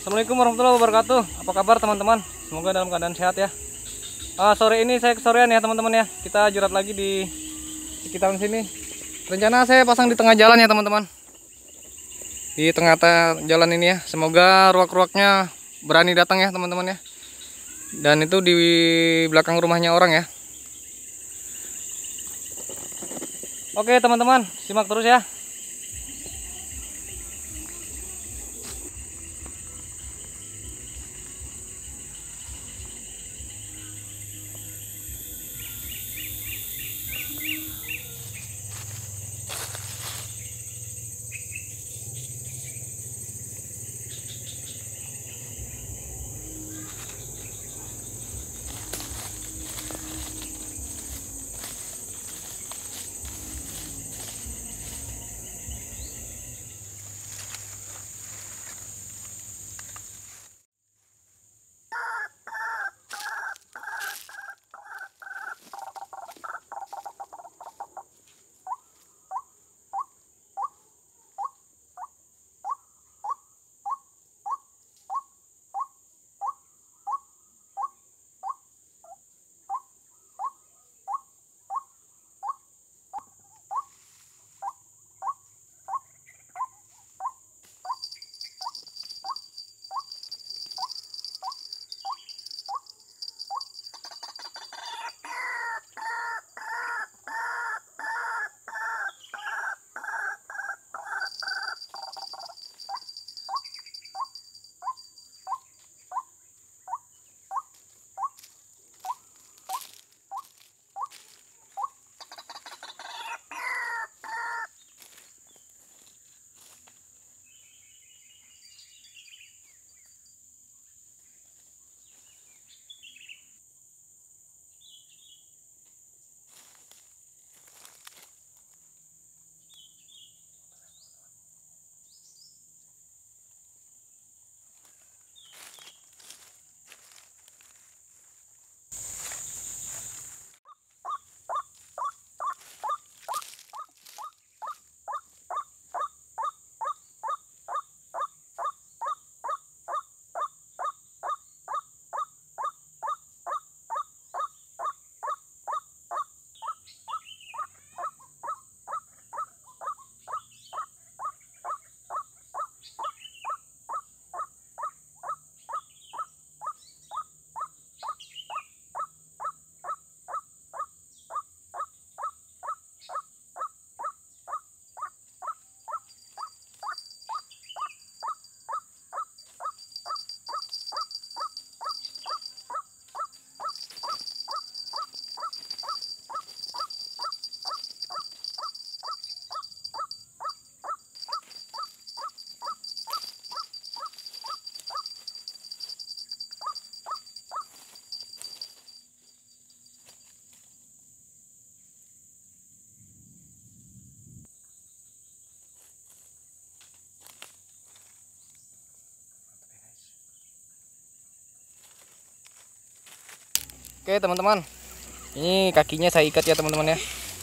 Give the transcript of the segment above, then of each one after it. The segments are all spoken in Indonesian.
Assalamualaikum warahmatullahi wabarakatuh. Apa kabar teman-teman? Semoga dalam keadaan sehat ya. Sore ini saya kesorean ya teman-teman ya. Kita jurat lagi di sekitaran sini. Rencana saya pasang di tengah jalan ya teman-teman. Di tengah jalan ini ya. Semoga ruak-ruaknya berani datang ya teman-teman ya. Dan itu di belakang rumahnya orang ya. Oke teman-teman, simak terus ya. Oke teman-teman, ini kakinya saya ikat ya teman-teman ya,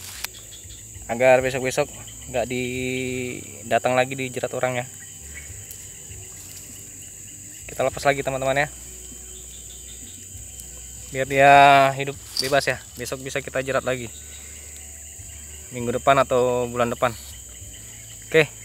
agar besok-besok nggak datang lagi di jerat orang ya. Kita lepas lagi teman-teman ya, biar dia hidup bebas ya. Besok bisa kita jerat lagi, minggu depan atau bulan depan. Oke.